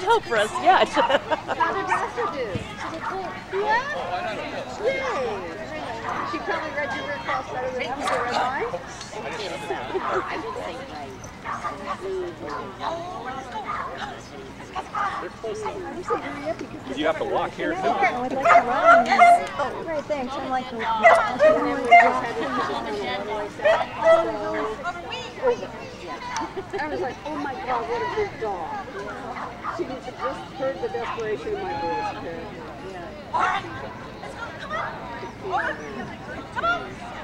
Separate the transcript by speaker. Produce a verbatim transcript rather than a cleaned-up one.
Speaker 1: help for us yet.
Speaker 2: How did Rasta do? Yeah? Yay! She probably read your request better than ever read mine.
Speaker 3: I didn't know. I didn't think right.
Speaker 4: You have to walk here too.
Speaker 5: I would like to run. Oh, great, thanks. I'm like,
Speaker 2: And then we just had to put this on the one-way set. I was like, oh my God, what a good dog. She just heard the desperation in my voice, apparently. Yeah.
Speaker 6: All right, let's go. Come on. Come on.